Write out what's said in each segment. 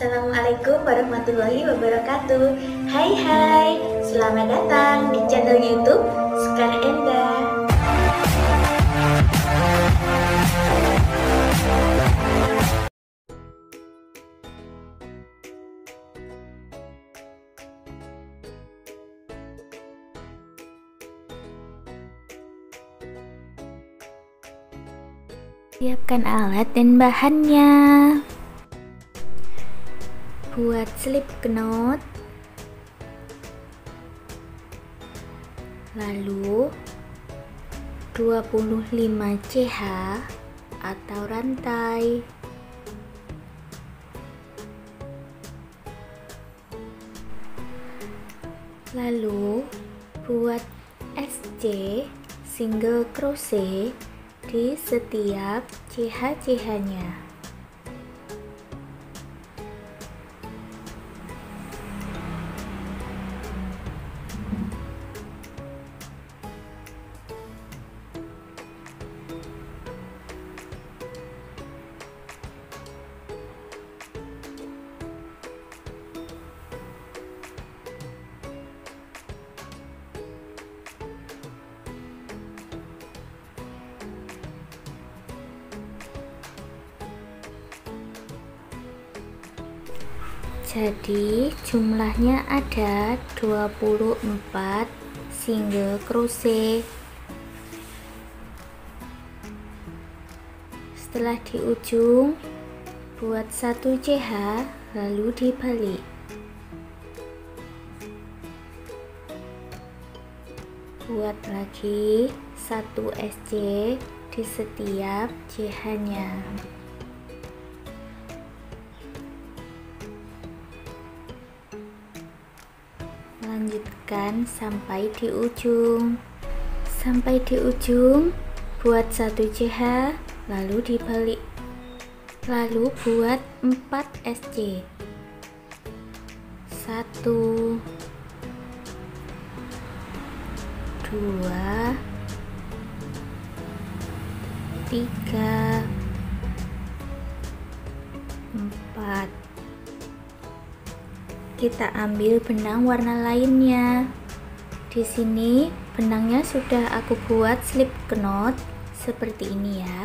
Assalamualaikum warahmatullahi wabarakatuh. Hai, selamat datang di channel YouTube Sekar Enda. Siapkan alat dan bahannya. Buat slip knot, lalu 25 CH atau rantai, lalu buat SC single crochet di setiap CH-nya. Jadi jumlahnya ada 24 single crochet. Setelah di ujung buat 1 CH lalu dibalik. Buat lagi 1 SC di setiap CH-nya. Lanjutkan sampai di ujung. Sampai di ujung buat 1 CH lalu dibalik. Lalu buat 4 SC. 1 2 3 4. Kita ambil benang warna lainnya. Di sini benangnya sudah aku buat slip knot seperti ini ya.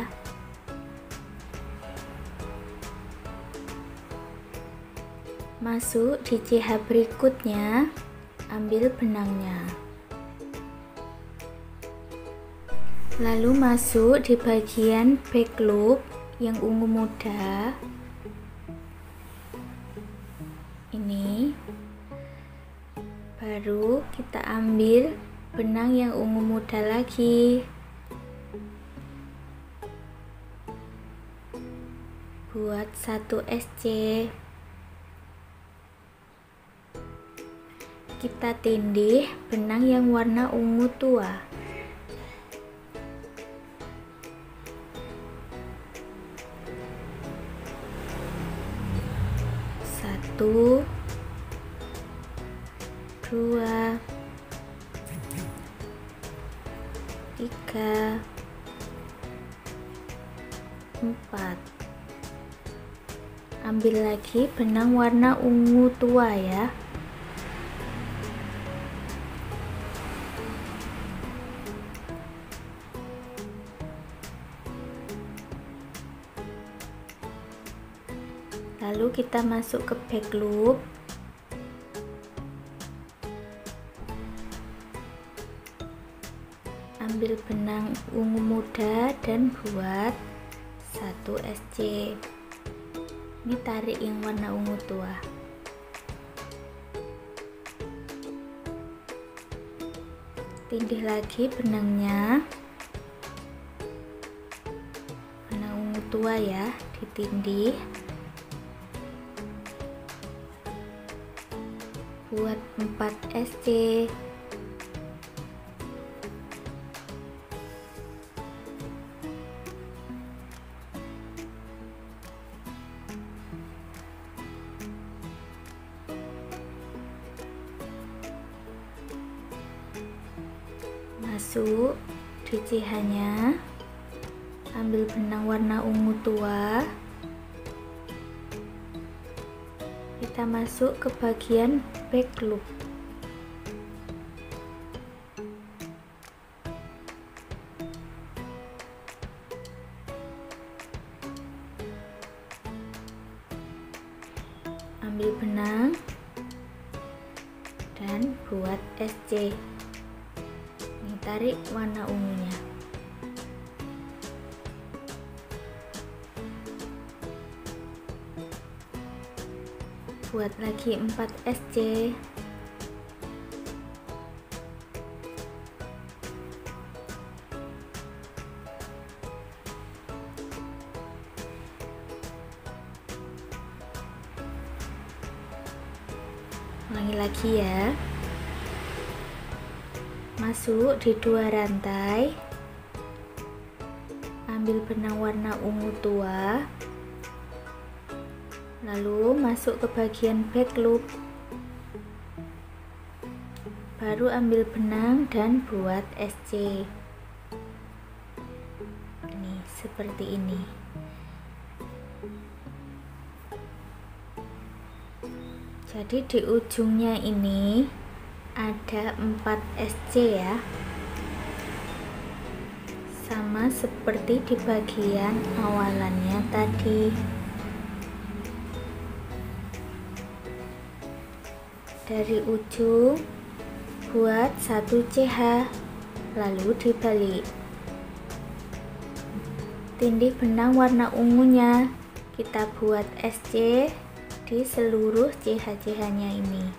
Masuk di CH berikutnya, ambil benangnya. Lalu masuk di bagian back loop yang ungu muda. Ini baru kita ambil benang yang ungu muda lagi, buat 1 SC. Kita tindih benang yang warna ungu tua. Satu, 2, 3, 4. Ambil lagi benang warna ungu tua ya. Lalu kita masuk ke back loop. Ambil benang ungu muda dan buat 1 SC. Ini tarik yang warna ungu tua. Tindih lagi benangnya. Benang ungu tua ya, ditindih. Buat 4 SC. Masuk di CH-nya, ambil benang warna ungu tua, Kita masuk ke bagian back loop. Ambil benang dan buat SC. Ini tarik warna ungunya. Buat lagi 4 SC. Ulangi lagi ya. Masuk di 2 rantai. Ambil benang warna ungu tua. Lalu masuk ke bagian back loop. Baru ambil benang dan buat SC. Ini seperti ini. Jadi di ujungnya ini ada 4 SC ya. Sama seperti di bagian awalannya tadi. Dari ujung buat 1 CH, lalu dibalik. Tindih benang warna ungunya kita buat SC di seluruh CH-CH-nya ini.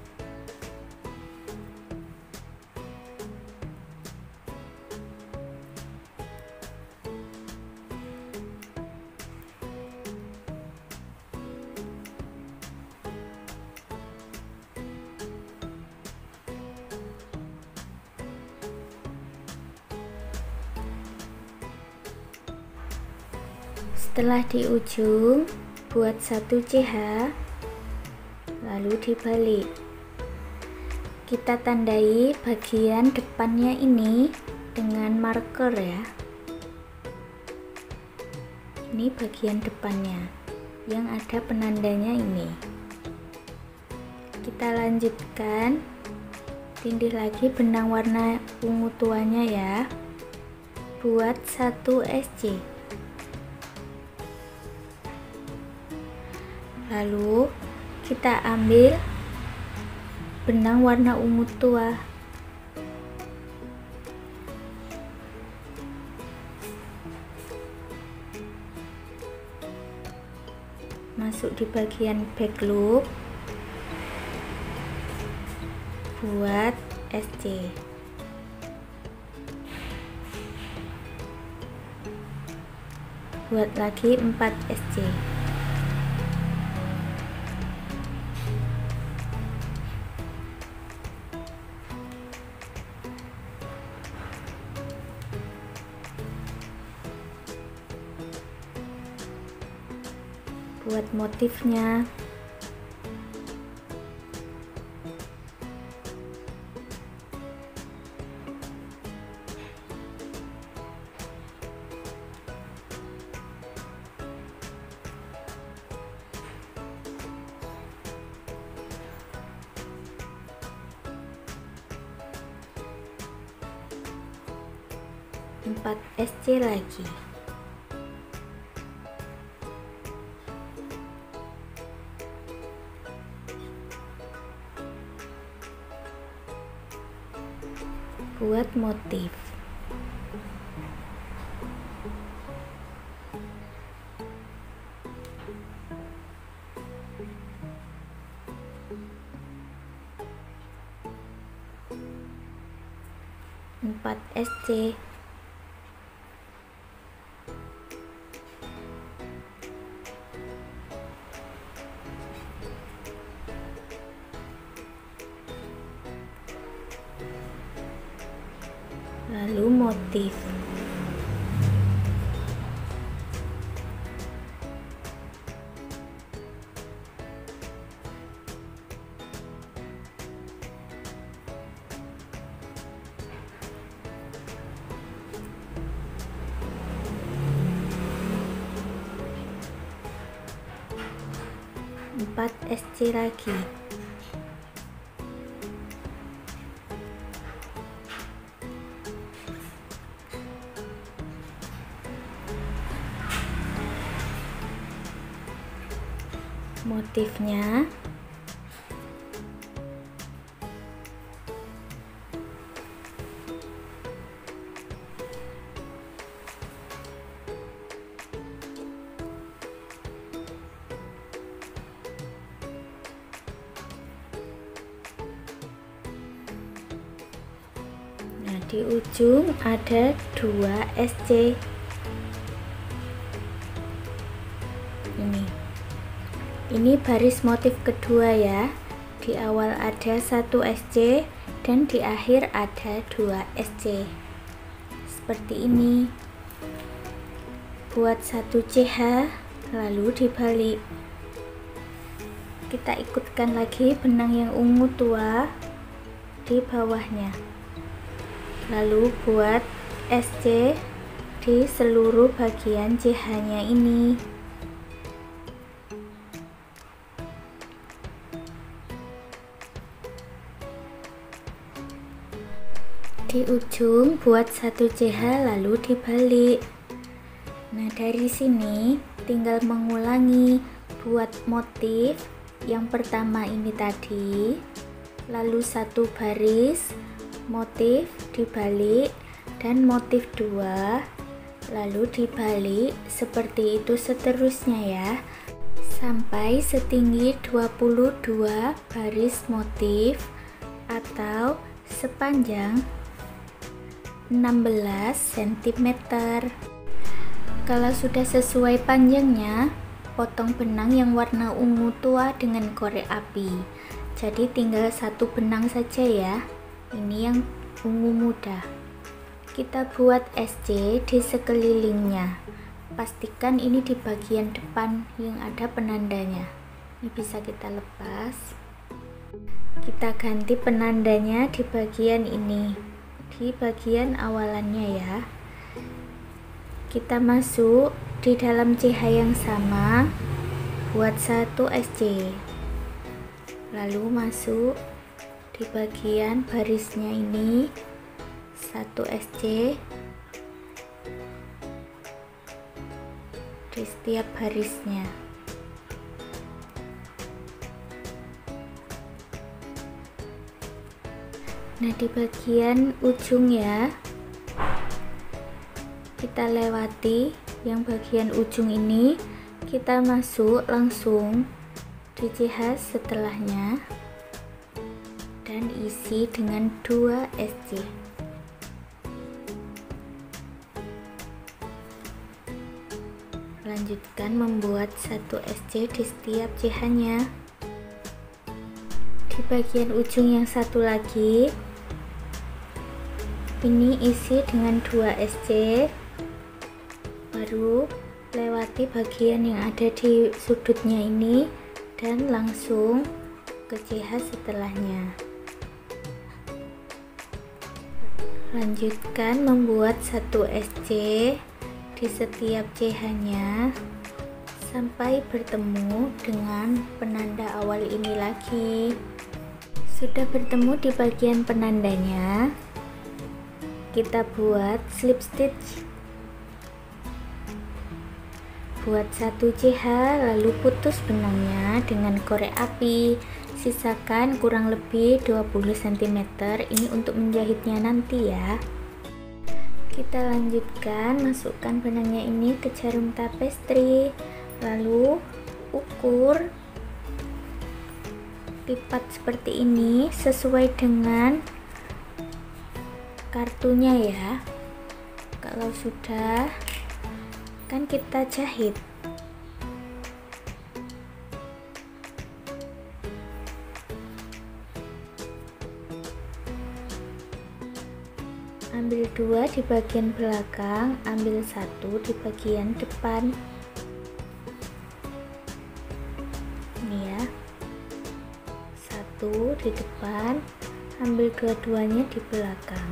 Setelah di ujung buat 1 CH, lalu dibalik. Kita tandai bagian depannya ini dengan marker ya. Ini bagian depannya yang ada penandanya ini. Kita lanjutkan, tindih lagi benang warna ungu tuanya ya. Buat 1 SC. Lalu kita ambil benang warna ungu tua. Masuk di bagian back loop. Buat SC. Buat lagi 4 SC. Buat motifnya. Empat SC lagi. Buat motif. Empat SC. Lalu motif. 4 SC lagi. Motifnya di ujung ada 2 SC. Ini baris motif kedua ya. Di awal ada 1 SC dan di akhir ada 2 SC. Seperti ini. Buat 1 CH lalu dibalik. Kita ikutkan lagi benang yang ungu tua di bawahnya. Lalu buat SC di seluruh bagian CH-nya ini. Di ujung buat 1 CH lalu dibalik. Nah, dari sini tinggal mengulangi buat motif yang pertama ini tadi, lalu 1 baris motif dibalik dan motif 2 lalu dibalik, seperti itu seterusnya ya, sampai setinggi 22 baris motif atau sepanjang 16 cm. Kalau sudah sesuai panjangnya, potong benang yang warna ungu tua dengan korek api. Jadi tinggal 1 benang saja ya. Ini yang ungu muda. Kita buat SC di sekelilingnya. Pastikan ini di bagian depan yang ada penandanya. Ini bisa kita lepas. Kita ganti penandanya di bagian ini, di bagian awalannya ya. Kita masuk di dalam CH yang sama, buat 1 SC, lalu masuk di bagian barisnya ini 1 SC di setiap barisnya. Nah, di bagian ujung ya, kita lewati yang bagian ujung ini, kita masuk langsung di CH setelahnya dan isi dengan 2 SC. Lanjutkan membuat 1 SC di setiap CH-nya. Di bagian ujung yang satu lagi, ini isi dengan 2 SC, baru lewati bagian yang ada di sudutnya ini dan langsung ke CH setelahnya. Lanjutkan membuat 1 SC di setiap CH-nya sampai bertemu dengan penanda awal ini lagi. Sudah bertemu di bagian penandanya, kita buat slip stitch. Buat 1 CH lalu putus benangnya dengan korek api. Sisakan kurang lebih 20 cm, ini untuk menjahitnya nanti ya. Kita lanjutkan, masukkan benangnya ini ke jarum tapestri, lalu ukur, lipat seperti ini sesuai dengan kartunya ya. Kalau sudah, kan kita jahit. Ambil 2 di bagian belakang, ambil 1 di bagian depan. Ini ya, 1 di depan, ambil dua-duanya di belakang.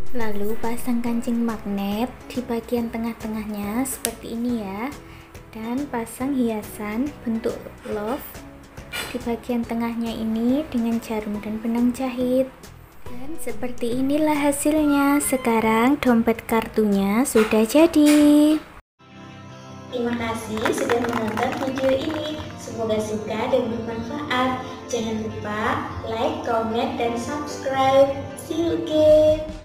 Lalu pasang kancing magnet di bagian tengah-tengahnya seperti ini ya. Dan pasang hiasan bentuk love di bagian tengahnya ini dengan jarum dan benang jahit. Dan seperti inilah hasilnya. Sekarang dompet kartunya sudah jadi. Terima kasih sudah menonton video ini. Semoga suka dan bermanfaat. Jangan lupa like, comment, dan subscribe. See you again.